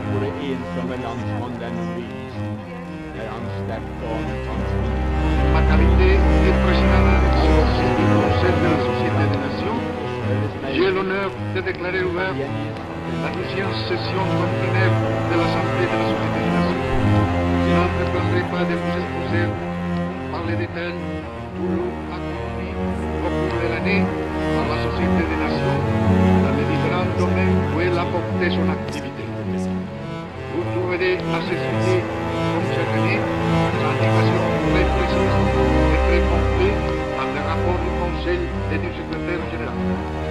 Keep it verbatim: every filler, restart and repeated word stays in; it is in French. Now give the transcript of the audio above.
vore ensomme landsmannen Ries, när han släppte om hans liv. Matarité et président de l'élection du Conseil de la Société des Nations, j'ai l'honneur de déclarer ouverte la douzième session ordinaire de l'Assemblée de la Société des Nations. Je n'entreprendrai pas de vous exposer par les détails tout l'eau accompli au cours de l'année par la Société des Nations dans les différents domaines où elle a porté son activité. Vous trouverez à ce sujet, comme chaque année, l'indication très précise et très complète par le rapport du Conseil et du secrétaire général.